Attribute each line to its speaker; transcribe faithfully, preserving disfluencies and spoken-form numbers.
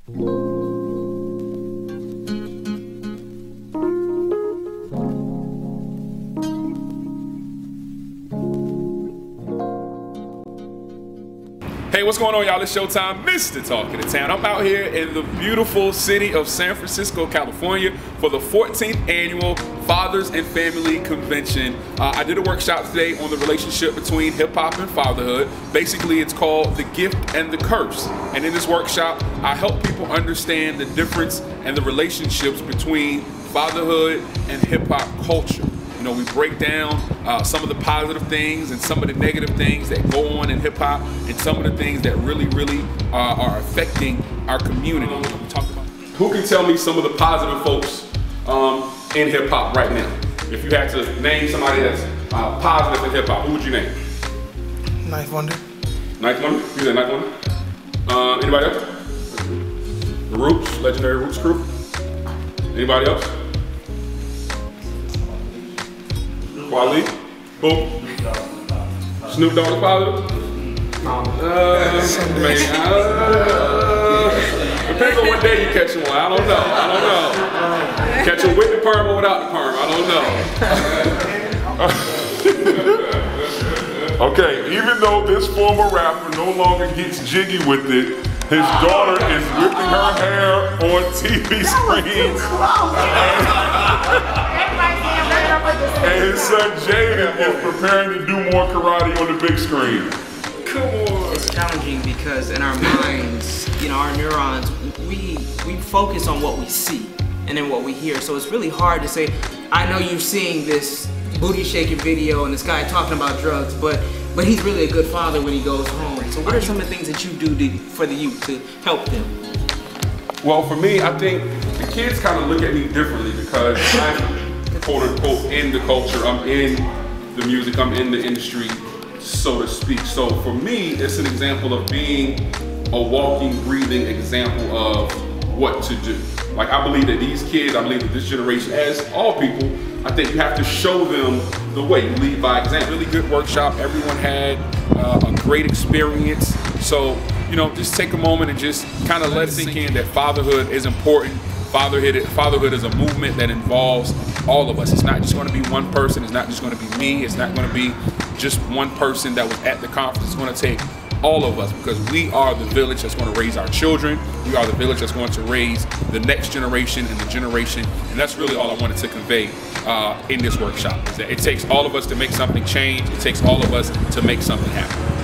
Speaker 1: Hey, what's going on, y'all? It's Showtime, Mister Talking to Town. I'm out here in the beautiful city of San Francisco, California for the fourteenth annual Fathers and Family Convention. Uh, I did a workshop today on the relationship between hip hop and fatherhood. Basically, it's called The Gift and the Curse. And in this workshop, I help people understand the difference and the relationships between fatherhood and hip hop culture. You know, we break down uh, some of the positive things and some of the negative things that go on in hip hop and some of the things that really, really uh, are affecting our community. Who can tell me some of the positive folks um, in hip hop right now? If you had to name somebody that's uh, positive in hip hop, who would you name?
Speaker 2: Ninth Wonder.
Speaker 1: Ninth Wonder? You said Ninth Wonder? Uh, anybody else? The Roots, legendary Roots crew. Anybody else? Wally? Boom. Snoop Dogg the father? Uh, man, uh, depends on what day you catch him on. I don't know. I don't know. Catch him with the perm or without the perm. I don't know.
Speaker 3: Okay, even though this former rapper no longer gets jiggy with it, his daughter is whipping her hair on T V screens. And his son Jaden is preparing to do more karate on the big screen.
Speaker 1: Come on.
Speaker 4: It's challenging because in our minds, you know, our neurons, we we focus on what we see and then what we hear. So it's really hard to say, I know you're seeing this booty shaking video and this guy talking about drugs, but but he's really a good father when he goes home. So what are some of the things that you do to, for the youth to help them?
Speaker 1: Well, for me, I think the kids kind of look at me differently because I'm quote unquote in the culture, I'm in the music, I'm in the industry, so to speak. So for me, it's an example of being a walking, breathing example of what to do. Like, I believe that these kids, I believe that this generation, as all people, I think you have to show them the way. You lead by example. Really good workshop. Everyone had uh, a great experience. So, you know, just take a moment and just kind of let it sink in that fatherhood is important. Fatherhood, fatherhood is a movement that involves all of us. It's not just going to be one person. It's not just going to be me. It's not going to be just one person that was at the conference. It's going to take all of us because we are the village that's going to raise our children. We are the village that's going to raise the next generation and the generation. And that's really all I wanted to convey uh, in this workshop. Is that it takes all of us to make something change. It takes all of us to make something happen.